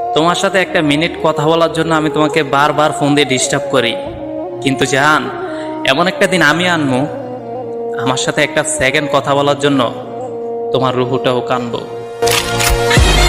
তোমার সাথে একটা মিনিট কথা বলার জন্য আমি তোমাকে বারবার ফোন দিয়ে ডিস্টার্ব করি, কিন্তু জান, এমন একটা দিন আমি আনবো আমার সাথে একটা সেকেন্ড কথা বলার জন্য তোমার রুহুটাও কানবো।